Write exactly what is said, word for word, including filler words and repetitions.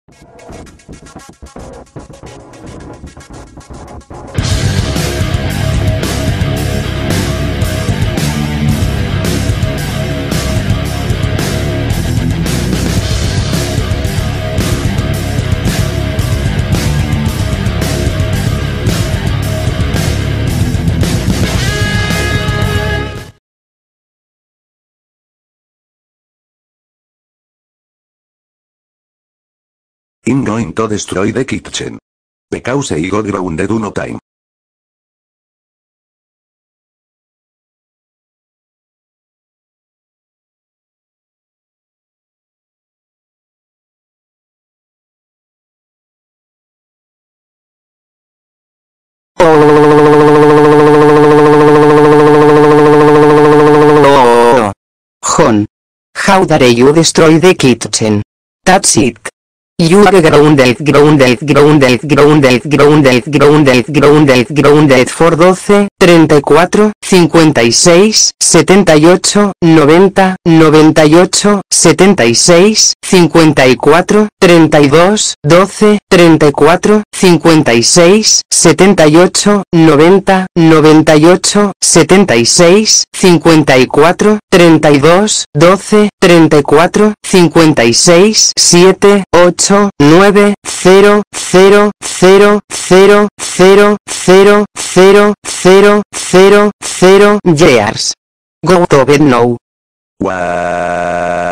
I'm going to destroy the kitchen. Because I got grounded one time. John. How dare you destroy the kitchen? That's it. You are grounded, grounded, grounded, grounded, grounded, grounded, grounded, grounded for doce, treinta y cuatro, cincuenta y seis, setenta y ocho, noventa, noventa y ocho, setenta y seis, cincuenta y cuatro, treinta y dos, doce, treinta y cuatro, cincuenta y seis, setenta y ocho, noventa, noventa y ocho, setenta y seis, cincuenta y cuatro, treinta y dos, doce, treinta y cuatro, cincuenta y seis, siete, ocho, nueve, cero, cero, cero, cero, cero, cero, cero, cero, cero, cero, years. Go to bed now. What?